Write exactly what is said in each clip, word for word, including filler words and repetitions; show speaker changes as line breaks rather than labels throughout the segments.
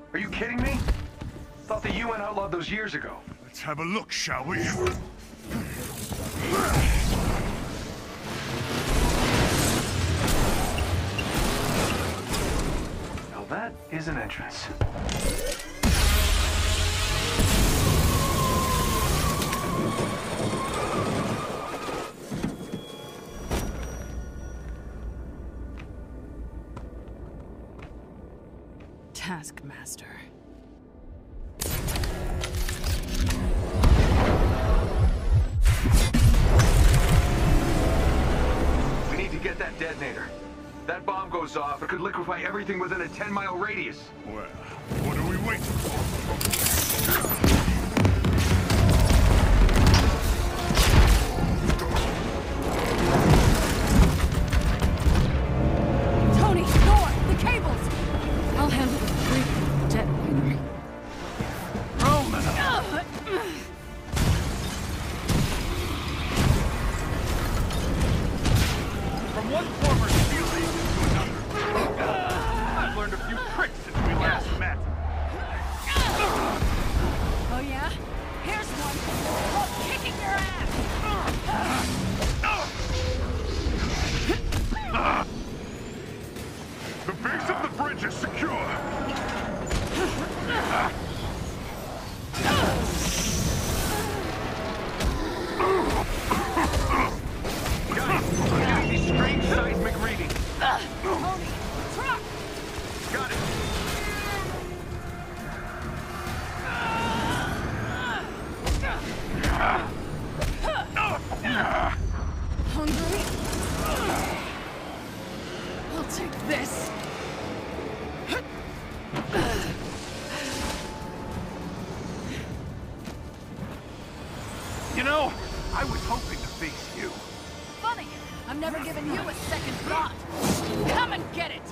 Are you kidding me? Thought the U N outlawed those years ago.
Let's have a look, shall we?
Now that is an entrance.
Taskmaster.
We need to get that detonator. That bomb goes off, it could liquefy everything within a ten mile radius.
Well, what are we waiting for?
You know, I was hoping to face you.
Funny, I'm never giving you a second thought. Come and get it!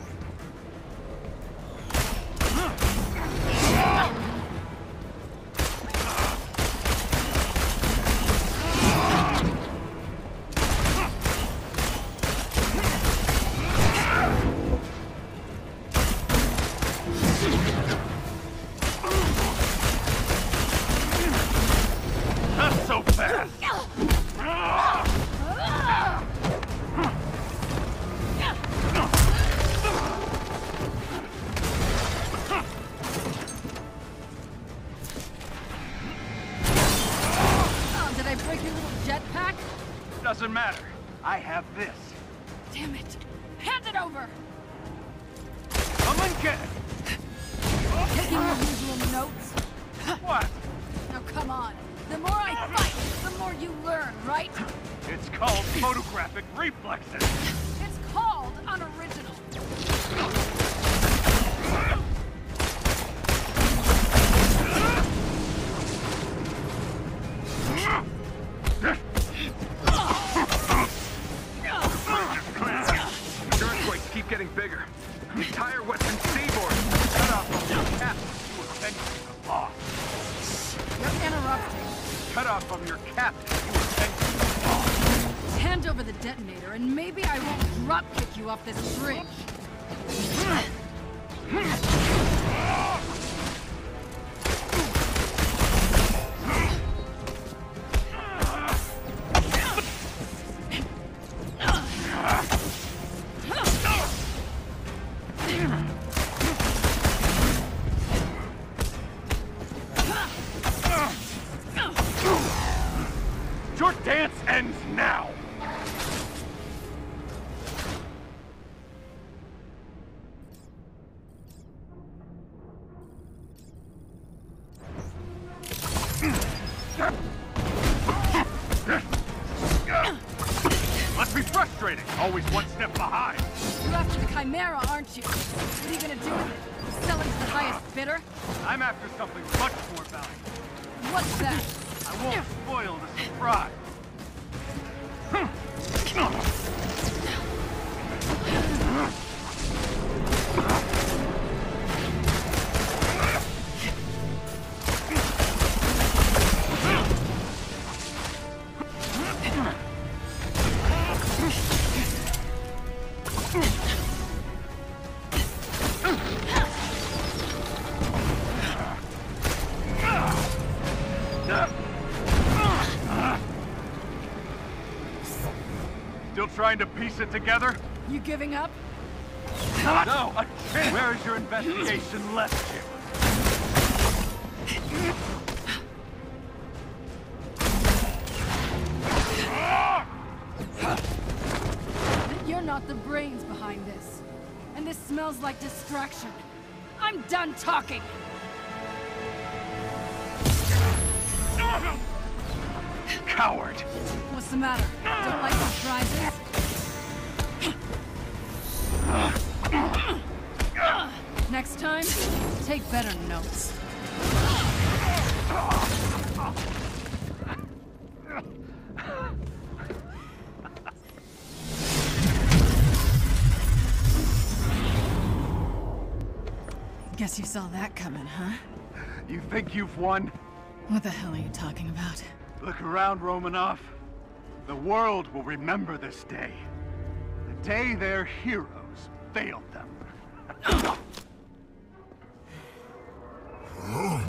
Doesn't matter. I have this.
Damn it. Hand it over!
Come and get it!
Taking your usual notes?
What?
Now come on. The more I fight, the more you learn, right?
It's called photographic reflexes.
It's called unoriginal.
Keep getting bigger. The entire western seaboard is cut off from your captain. You were tending the law.
You're interrupting.
Cut off from your captain. You were tending the law.
Hand over the detonator, and maybe I won't drop kick you off this bridge.
Your dance ends now! Must be frustrating, always one step behind.
You're after the Chimera, aren't you? What are you gonna do with it? Sell it to the highest bidder?
I'm after something much more valuable.
What's that?
I won't spoil the surprise. trying to piece it together?
You giving up?
Not no. a chance. Where is your investigation left you?
You're not the brains behind this. And this smells like distraction. I'm done talking!
Coward!
What's the matter? Don't like surprises? Next time, take better notes. Guess you saw that coming, huh?
You think you've won?
What the hell are you talking about?
Look around, Romanov. The world will remember this day. The day their heroes failed them.